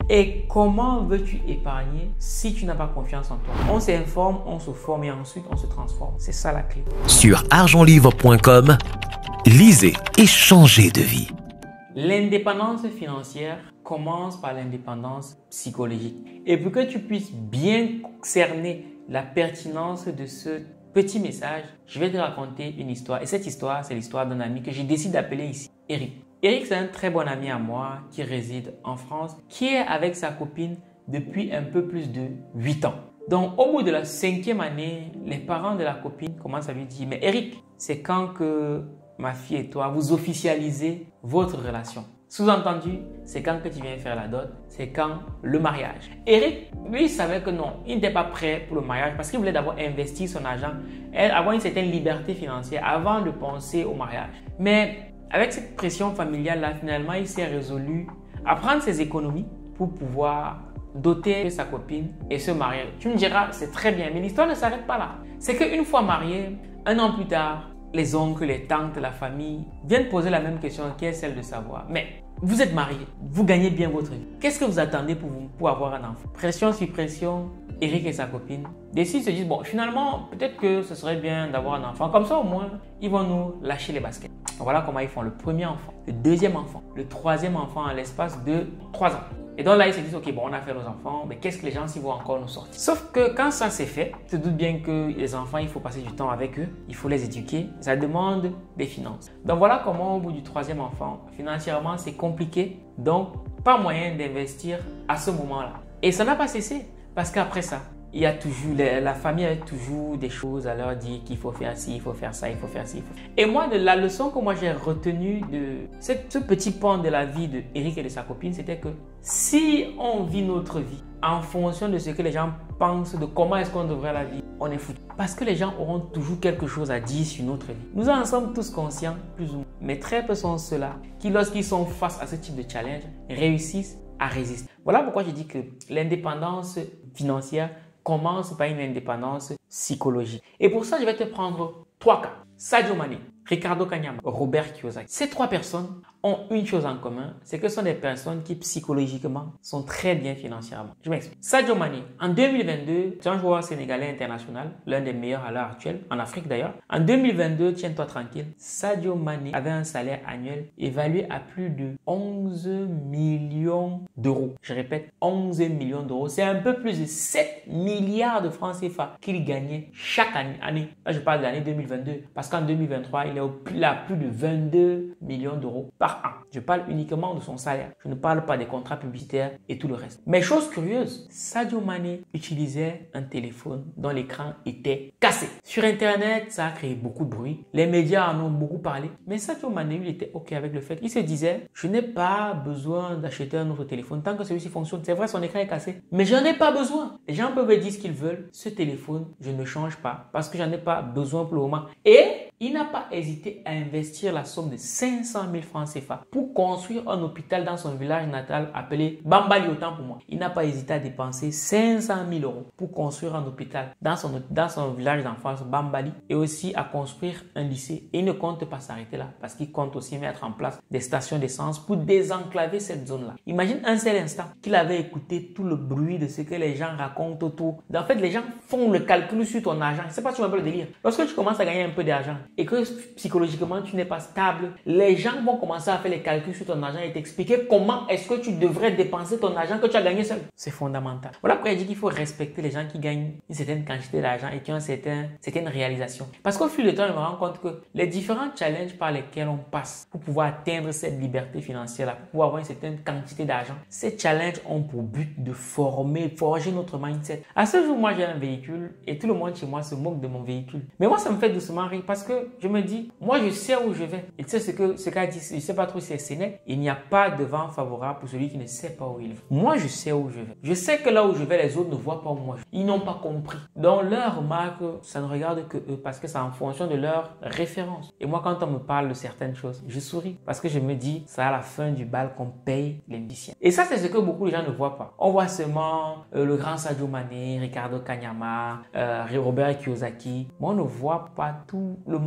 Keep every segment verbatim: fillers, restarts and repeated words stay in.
Et comment veux-tu épargner si tu n'as pas confiance en toi? On s'informe, on se forme et ensuite on se transforme. C'est ça la clé. Sur argent livre point com, lisez et changez de vie. L'indépendance financière commence par l'indépendance psychologique. Et pour que tu puisses bien cerner la pertinence de ce petit message, je vais te raconter une histoire. Et cette histoire, c'est l'histoire d'un ami que j'ai décidé d'appeler ici Eric. Eric, c'est un très bon ami à moi qui réside en France, qui est avec sa copine depuis un peu plus de huit ans. Donc, au bout de la cinquième année, les parents de la copine commencent à lui dire « Mais Eric, c'est quand que ma fille et toi, vous officialisez votre relation ?» Sous-entendu, c'est quand que tu viens faire la dot, c'est quand le mariage. Eric, lui, il savait que non, il n'était pas prêt pour le mariage parce qu'il voulait d'abord investir son argent, avoir une certaine liberté financière avant de penser au mariage. Mais avec cette pression familiale-là, finalement, il s'est résolu à prendre ses économies pour pouvoir doter sa copine et se marier. Tu me diras, c'est très bien, mais l'histoire ne s'arrête pas là. C'est qu'une fois marié, un an plus tard, les oncles, les tantes, la famille viennent poser la même question qui est celle de savoir. Mais vous êtes marié, vous gagnez bien votre vie. Qu'est-ce que vous attendez pour, vous, pour avoir un enfant? Pression sur pression, Eric et sa copine décident, se disent, bon, finalement, peut-être que ce serait bien d'avoir un enfant. Comme ça, au moins, ils vont nous lâcher les baskets. Voilà comment ils font le premier enfant, le deuxième enfant, le troisième enfant à l'espace de trois ans. Et donc là, ils se disent, ok, bon, on a fait nos enfants, mais qu'est-ce que les gens s'y vont encore nous sortir? Sauf que quand ça c'est fait, tu te doutes bien que les enfants, il faut passer du temps avec eux, il faut les éduquer, ça demande des finances. Donc voilà comment au bout du troisième enfant, financièrement, c'est compliqué, donc pas moyen d'investir à ce moment-là. Et ça n'a pas cessé, parce qu'après ça, il y a toujours, la famille a toujours des choses à leur dire qu'il faut faire ci, il faut faire ça, il faut faire ci. Faut... Et moi, de la leçon que moi j'ai retenue de cette, ce petit pan de la vie de Eric et de sa copine, c'était que si on vit notre vie en fonction de ce que les gens pensent de comment est-ce qu'on devrait la vivre, on est foutu. Parce que les gens auront toujours quelque chose à dire sur notre vie. Nous en sommes tous conscients, plus ou moins. Mais très peu sont ceux-là qui, lorsqu'ils sont face à ce type de challenge, réussissent à résister. Voilà pourquoi je dis que l'indépendance financière commence par une indépendance psychologique. Et pour ça, je vais te prendre trois cas. Sadio Mané, Ricardo Kanyama, Robert Kiyosaki. Ces trois personnes ont une chose en commun, c'est que ce sont des personnes qui psychologiquement sont très bien financièrement. Je m'explique. Sadio Mané, en deux mille vingt-deux, c'est un joueur sénégalais international, l'un des meilleurs à l'heure actuelle, en Afrique d'ailleurs. En deux mille vingt-deux, tiens-toi tranquille, Sadio Mané avait un salaire annuel évalué à plus de onze millions d'euros. Je répète, onze millions d'euros. C'est un peu plus de sept milliards de francs C F A qu'il gagnait chaque année. Là, je parle de l'année deux mille vingt-deux, parce qu'en deux mille vingt-trois, il est au, il a plus de vingt-deux millions d'euros par an. Je parle uniquement de son salaire. Je ne parle pas des contrats publicitaires et tout le reste. Mais chose curieuse, Sadio Mané utilisait un téléphone dont l'écran était cassé. Sur Internet, ça a créé beaucoup de bruit. Les médias en ont beaucoup parlé. Mais Sadio Mané, il était OK avec le fait. Il se disait, je n'ai pas besoin d'acheter un autre téléphone tant que celui-ci fonctionne. C'est vrai, son écran est cassé. Mais j'en ai pas besoin. Les gens peuvent me dire ce qu'ils veulent. Ce téléphone, je ne change pas parce que j'en ai pas besoin pour le moment. Et il n'a pas hésité à investir la somme de cinq cent mille francs C F A pour construire un hôpital dans son village natal appelé Bambali, autant pour moi. Il n'a pas hésité à dépenser cinq cent mille euros pour construire un hôpital dans son, dans son village d'enfance Bambali et aussi à construire un lycée. Et il ne compte pas s'arrêter là parce qu'il compte aussi mettre en place des stations d'essence pour désenclaver cette zone-là. Imagine un seul instant qu'il avait écouté tout le bruit de ce que les gens racontent autour. En fait, les gens font le calcul sur ton argent. Je ne sais pas si tu vois un peu le délire. Lorsque tu commences à gagner un peu d'argent et que psychologiquement tu n'es pas stable, les gens vont commencer à faire les calculs sur ton argent et t'expliquer comment est-ce que tu devrais dépenser ton argent que tu as gagné seul. C'est fondamental. Voilà pourquoi je dis qu'il faut respecter les gens qui gagnent une certaine quantité d'argent et qui ont une certaine, certaine réalisation. Parce qu'au fil du temps, je me rends compte que les différents challenges par lesquels on passe pour pouvoir atteindre cette liberté financière-là, pour pouvoir avoir une certaine quantité d'argent, ces challenges ont pour but de former, forger notre mindset. À ce jour, moi j'ai un véhicule et tout le monde chez moi se moque de mon véhicule. Mais moi, ça me fait doucement rire parce que je me dis, moi je sais où je vais. Et tu sais ce que ce qu'a dit, je ne sais pas trop si c'est Sénèque, il n'y a pas de vent favorable pour celui qui ne sait pas où il va. Moi je sais où je vais. Je sais que là où je vais, les autres ne voient pas où moi je vais. Ils n'ont pas compris. Donc leur remarque, ça ne regarde que eux parce que c'est en fonction de leur référence. Et moi quand on me parle de certaines choses, je souris parce que je me dis, c'est à la fin du bal qu'on paye les musiciens. Et ça c'est ce que beaucoup de gens ne voient pas. On voit seulement euh, le grand Sadio Mané, Ricardo Kanyama, euh, Robert Kiyosaki. Mais on ne voit pas tout le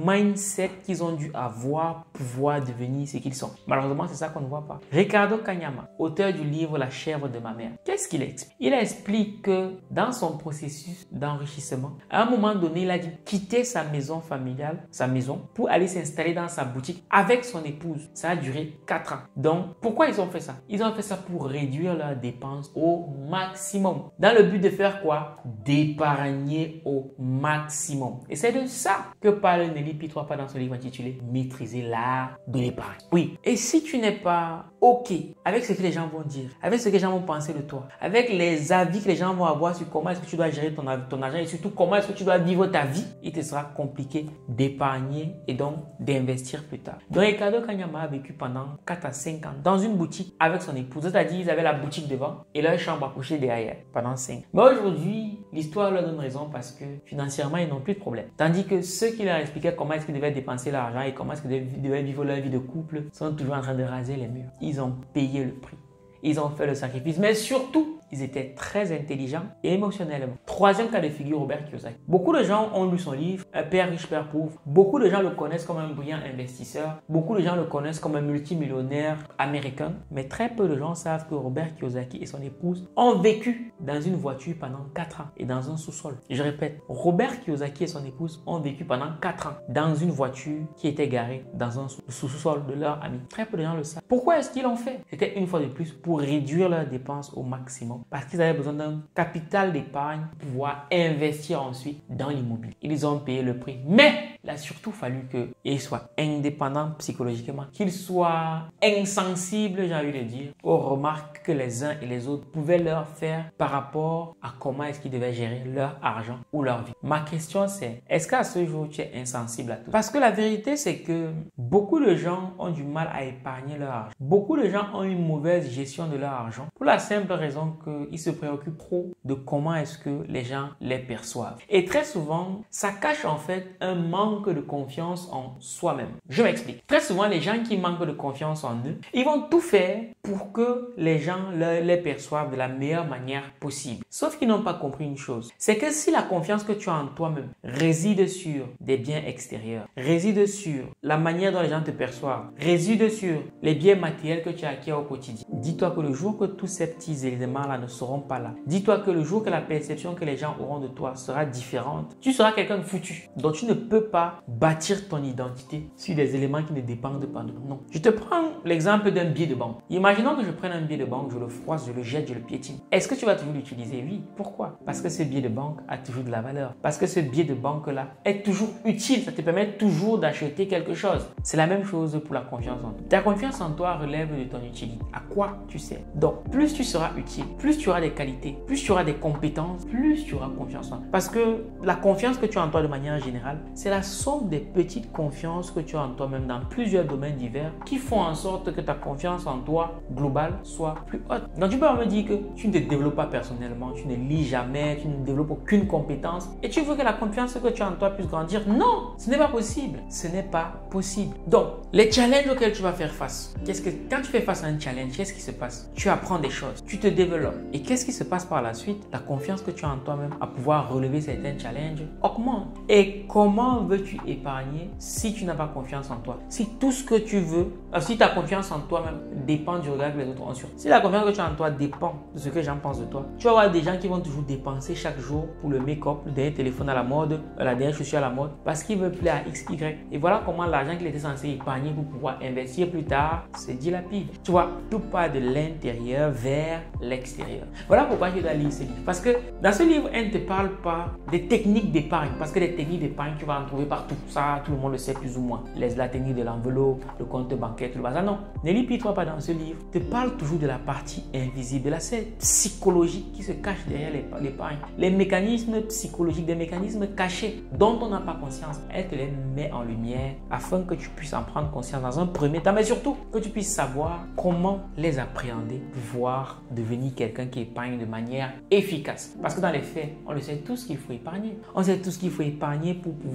mindset qu'ils ont dû avoir pour pouvoir devenir ce qu'ils sont. Malheureusement, c'est ça qu'on ne voit pas. Ricardo Kanyama, auteur du livre La chèvre de ma mère, qu'est-ce qu'il explique? Il explique que dans son processus d'enrichissement, à un moment donné, il a dû quitter sa maison familiale, sa maison, pour aller s'installer dans sa boutique avec son épouse. Ça a duré quatre ans. Donc, pourquoi ils ont fait ça? Ils ont fait ça pour réduire leurs dépenses au maximum. Dans le but de faire quoi? D'épargner au maximum. Et c'est de ça que parle Nelly Pitwapa dans son livre intitulé Maîtriser l'art de l'épargne. Oui. Et si tu n'es pas OK avec ce que les gens vont dire, avec ce que les gens vont penser de toi, avec les avis que les gens vont avoir sur comment est-ce que tu dois gérer ton, ton argent et surtout comment est-ce que tu dois vivre ta vie, il te sera compliqué d'épargner et donc d'investir plus tard. Donc Ricardo Kanyama a vécu pendant quatre à cinq ans dans une boutique avec son épouse. C'est-à-dire ils avaient la boutique devant et leur chambre à coucher derrière pendant cinq ans. Mais aujourd'hui, l'histoire leur donne raison parce que financièrement, ils n'ont plus de problème. Tandis que ceux qui leur expliquaient comment est-ce qu'ils devaient dépenser l'argent et comment est-ce qu'ils devaient vivre leur vie de couple sont toujours en train de raser les murs. Ils ont payé le prix. Ils ont fait le sacrifice. Mais surtout, ils étaient très intelligents et émotionnellement. Troisième cas de figure, Robert Kiyosaki. Beaucoup de gens ont lu son livre, Un père riche, père pauvre. Beaucoup de gens le connaissent comme un brillant investisseur. Beaucoup de gens le connaissent comme un multimillionnaire américain. Mais très peu de gens savent que Robert Kiyosaki et son épouse ont vécu dans une voiture pendant quatre ans et dans un sous-sol. Je répète, Robert Kiyosaki et son épouse ont vécu pendant quatre ans dans une voiture qui était garée dans un sous-sol de leur ami. Très peu de gens le savent. Pourquoi est-ce qu'ils l'ont fait? C'était une fois de plus pour réduire leurs dépenses au maximum. Parce qu'ils avaient besoin d'un capital d'épargne pour pouvoir investir ensuite dans l'immobilier. Ils ont payé le prix. Mais il a surtout fallu qu'ils soient indépendants psychologiquement, qu'ils soient insensibles, j'ai envie de dire, aux remarques que les uns et les autres pouvaient leur faire par rapport à comment est-ce qu'ils devaient gérer leur argent ou leur vie. Ma question c'est, est-ce qu'à ce jour tu es insensible à tout? Parce que la vérité c'est que beaucoup de gens ont du mal à épargner leur argent. Beaucoup de gens ont une mauvaise gestion de leur argent pour la simple raison que ils se préoccupent trop de comment est-ce que les gens les perçoivent. Et très souvent, ça cache en fait un manque de confiance en soi-même. Je m'explique. Très souvent, les gens qui manquent de confiance en eux, ils vont tout faire pour que les gens les, les perçoivent de la meilleure manière possible. Sauf qu'ils n'ont pas compris une chose. C'est que si la confiance que tu as en toi-même réside sur des biens extérieurs, réside sur la manière dont les gens te perçoivent, réside sur les biens matériels que tu as acquis au quotidien, dis-toi que le jour que tous ces petits éléments-là ne seront pas là. Dis-toi que le jour que la perception que les gens auront de toi sera différente, tu seras quelqu'un de foutu. Donc tu ne peux pas bâtir ton identité sur des éléments qui ne dépendent pas de toi. Non. Je te prends l'exemple d'un billet de banque. Imaginons que je prenne un billet de banque, je le froisse, je le jette, je le piétine. Est-ce que tu vas toujours l'utiliser? Oui. Pourquoi? Parce que ce billet de banque a toujours de la valeur. Parce que ce billet de banque-là est toujours utile. Ça te permet toujours d'acheter quelque chose. C'est la même chose pour la confiance en toi. Ta confiance en toi relève de ton utilité. À quoi tu sais? Donc, plus tu seras utile, plus tu auras des qualités, plus tu auras des compétences, plus tu auras confiance en toi. Parce que la confiance que tu as en toi de manière générale, c'est la somme des petites confiances que tu as en toi-même dans plusieurs domaines divers qui font en sorte que ta confiance en toi globale soit plus haute. Donc tu peux me dire que tu ne te développes pas personnellement, tu ne lis jamais, tu ne développes aucune compétence et tu veux que la confiance que tu as en toi puisse grandir. Non, ce n'est pas possible. Ce n'est pas possible. Donc, les challenges auxquels tu vas faire face, qu'est-ce que, quand tu fais face à un challenge, qu'est-ce qui se passe? Tu apprends des choses, tu te développes. Et qu'est-ce qui se passe par la suite? La confiance que tu as en toi-même à pouvoir relever certains challenges augmente. Et comment veux-tu épargner si tu n'as pas confiance en toi? Si tout ce que tu veux, euh, si ta confiance en toi-même dépend du regard que les autres ont sur toi. Si la confiance que tu as en toi dépend de ce que les gens pensent de toi, tu vas avoir des gens qui vont toujours dépenser chaque jour pour le make-up, le dernier téléphone à la mode, la dernière chaussure à la mode, parce qu'ils veulent plaire à X Y. Et voilà comment l'argent qu'il était censé épargner pour pouvoir investir plus tard se dilapide. Tu vois, tout part de l'intérieur vers l'extérieur. Voilà pourquoi je dois lire ce livre. Parce que dans ce livre, elle ne te parle pas des techniques d'épargne. Parce que les techniques d'épargne, tu vas en trouver partout. Ça, tout le monde le sait plus ou moins. Les, la technique de l'enveloppe, le compte bancaire, tout le bazar. Non, Nelly Pitwapa dans ce livre te parle toujours de la partie invisible, de la scène psychologique qui se cache derrière l'épargne. Les mécanismes psychologiques, des mécanismes cachés dont on n'a pas conscience. Elle te les met en lumière afin que tu puisses en prendre conscience dans un premier temps, mais surtout que tu puisses savoir comment les appréhender, pouvoir devenir quelqu'un qui épargne de manière efficace. Parce que dans les faits, on le sait tous qu'il faut épargner. On sait tous qu'il faut épargner pour pouvoir saisir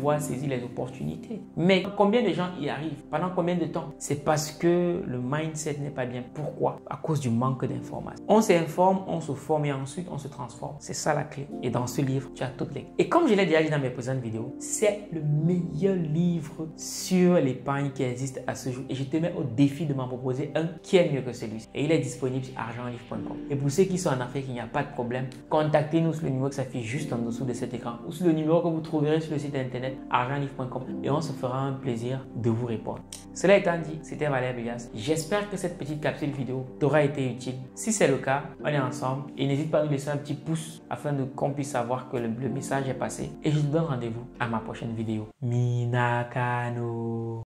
saisir les opportunités. Mais combien de gens y arrivent? Pendant combien de temps? C'est parce que le mindset n'est pas bien. Pourquoi? À cause du manque d'informations. On s'informe, on se forme et ensuite on se transforme. C'est ça la clé. Et dans ce livre, tu as toutes les clés. Et comme je l'ai déjà dit dans mes présentes vidéos, c'est le meilleur livre sur l'épargne qui existe à ce jour. Et je te mets au défi de m'en proposer un qui est mieux que celui-ci. Et il est disponible sur argent livre point com. Et pour ceux qui sont en Afrique, il n'y a pas de problème. Contactez-nous sur le numéro qui s'affiche juste en dessous de cet écran ou sur le numéro que vous trouverez sur le site internet argent livre point com et on se fera un plaisir de vous répondre. Cela étant dit, c'était Valère Bigas. J'espère que cette petite capsule vidéo t'aura été utile. Si c'est le cas, on est ensemble et n'hésite pas à nous laisser un petit pouce afin de qu'on puisse savoir que le, le message est passé. Et je te donne rendez-vous à ma prochaine vidéo. Minakano.